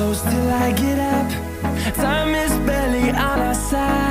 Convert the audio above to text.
close till I get up. Time is barely on our side.